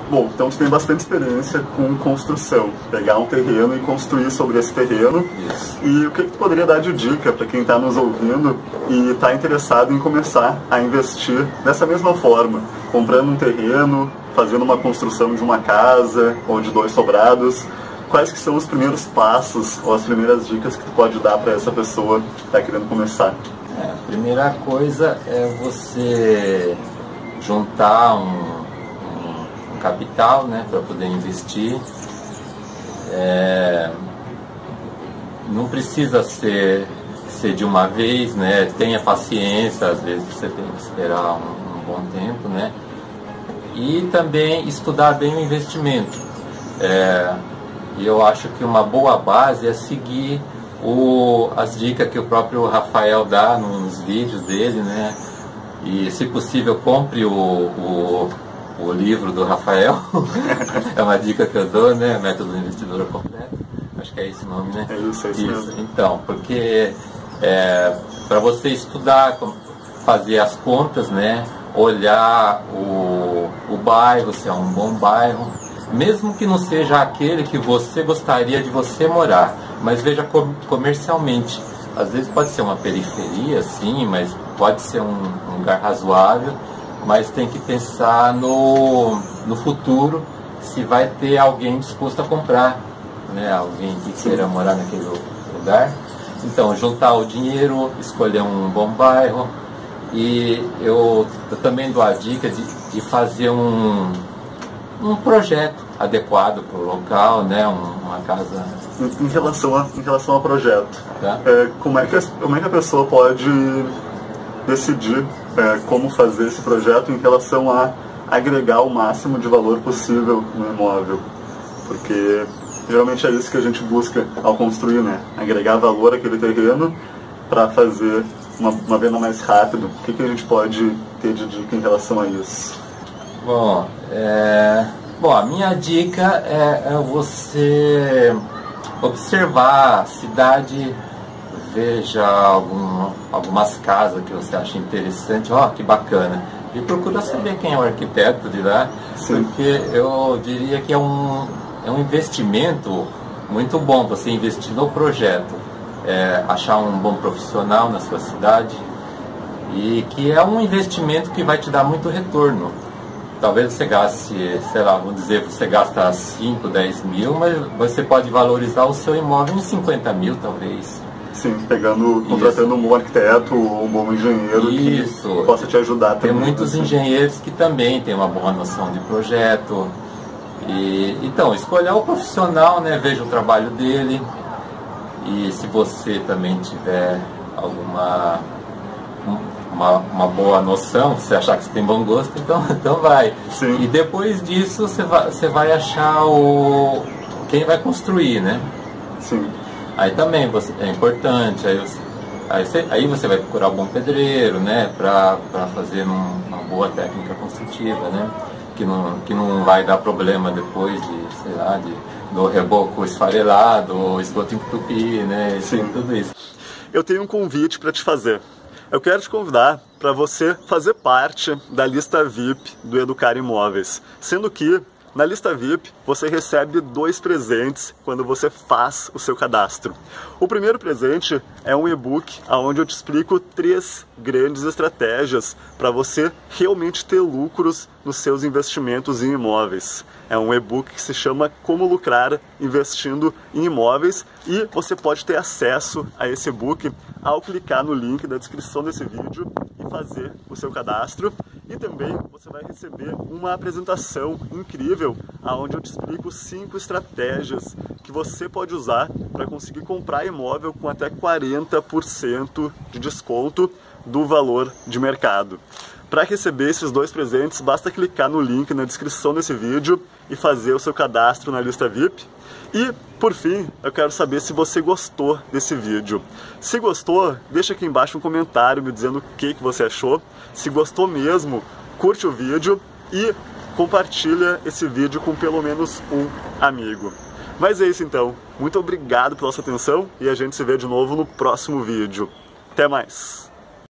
Bom, então tu tem bastante experiência com construção, pegar um terreno e construir sobre esse terreno. Isso. E o que tu poderia dar de dica para quem está nos ouvindo e está interessado em começar a investir dessa mesma forma, comprando um terreno, fazendo uma construção de uma casa ou de 2 sobrados? Quais que são os primeiros passos ou as primeiras dicas que tu pode dar para essa pessoa que está querendo começar? A primeira coisa é você juntar um capital, né, para poder investir. Não precisa ser de uma vez, né? Tenha paciência, às vezes você tem que esperar um bom tempo, né? E também estudar bem o investimento. E eu acho que uma boa base é seguir as dicas que o próprio Rafael dá nos vídeos dele, né? E, se possível, compre o livro do Rafael. É uma dica que eu dou, né? Método Investidor Completo. Acho que é esse o nome, né? É isso mesmo. Então, porque para você estudar, fazer as contas, né? Olhar o bairro, se é um bom bairro, mesmo que não seja aquele que você gostaria de você morar, mas veja comercialmente. Às vezes pode ser uma periferia, sim, mas pode ser um lugar razoável, mas tem que pensar no futuro, se vai ter alguém disposto a comprar, né? Alguém que queira morar naquele lugar. Então, juntar o dinheiro, escolher um bom bairro. E eu também dou a dica de fazer um projeto adequado para o local, né? Uma casa. Em relação ao projeto, Tá? como é que a pessoa pode decidir como fazer esse projeto em relação a agregar o máximo de valor possível no imóvel? Porque geralmente é isso que a gente busca ao construir, né? Agregar valor àquele terreno para fazer uma venda mais rápido. O que a gente pode ter de dica em relação a isso? Bom, a minha dica é você observar a cidade, veja algumas casas que você acha interessante, que bacana, e procura saber quem é o arquiteto de lá. Sim. Porque eu diria que é um investimento muito bom você investir no projeto, achar um bom profissional na sua cidade, e que é um investimento que vai te dar muito retorno. Talvez você gaste, sei lá, vamos dizer, você gasta 5, 10 mil, mas você pode valorizar o seu imóvel em 50 mil, talvez. Sim, contratando um bom arquiteto ou um bom engenheiro que possa te ajudar também. Tem muitos engenheiros que também têm uma boa noção de projeto. Então, escolher o profissional, né? Veja o trabalho dele. E se você também tiver uma boa noção, se achar que você tem bom gosto, então vai. Sim. E depois disso você vai achar quem vai construir, né? Sim. Aí também é importante, aí você vai procurar um bom pedreiro, né? Para fazer uma boa técnica construtiva, né? Que não vai dar problema depois do reboco esfarelado, ou esgoto entupir, né? Sim. Tudo isso. Eu tenho um convite para te fazer. Eu quero te convidar para você fazer parte da lista VIP do Educar Imóveis, sendo que na lista VIP você recebe 2 presentes quando você faz o seu cadastro. O primeiro presente é um e-book onde eu te explico 3 grandes estratégias para você realmente ter lucros nos seus investimentos em imóveis. É um e-book que se chama Como Lucrar Investindo em Imóveis, e você pode ter acesso a esse e-book ao clicar no link da descrição desse vídeo e fazer o seu cadastro. E também você vai receber uma apresentação incrível onde eu te explico 5 estratégias que você pode usar para conseguir comprar imóvel com até 40% de desconto do valor de mercado. Para receber esses 2 presentes, basta clicar no link na descrição desse vídeo e fazer o seu cadastro na lista VIP. E, por fim, eu quero saber se você gostou desse vídeo. Se gostou, deixa aqui embaixo um comentário me dizendo o que você achou. Se gostou mesmo, curte o vídeo e compartilha esse vídeo com pelo menos um amigo. Mas é isso então. Muito obrigado pela sua atenção e a gente se vê de novo no próximo vídeo. Até mais!